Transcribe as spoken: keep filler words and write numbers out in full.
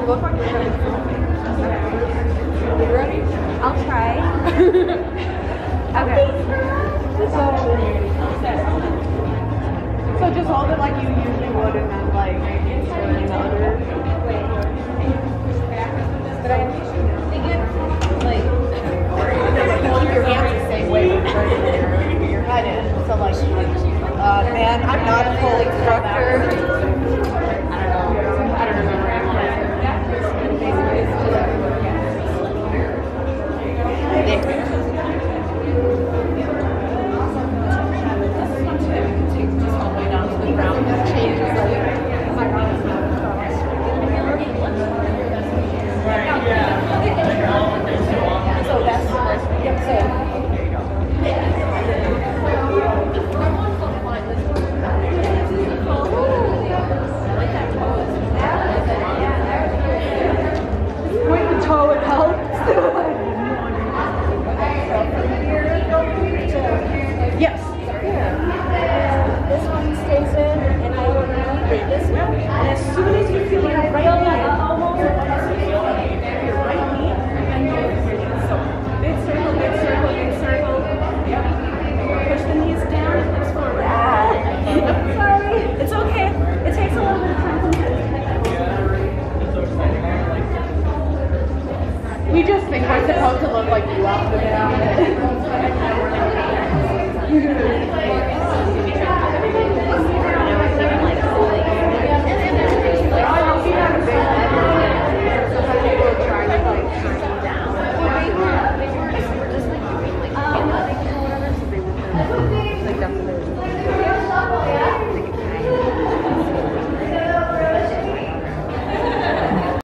look like you're ready. You ready? I'll try. Okay. So, so just hold it like you usually would, and then like in the other. But I think it like keep your hands the same way, but your your head in. So like, uh, man, I'm not a full instructor. I don't know. I don't remember anymore. Yes. This one stays in, and I will repeat this one. And as soon as you feel your right knee, your right knee, and so big circle, big circle, big circle. Yep. Push the knees down and hips forward. Ah, sorry. It's okay. It takes a little bit of time. We just think we're supposed to look like you off the bat.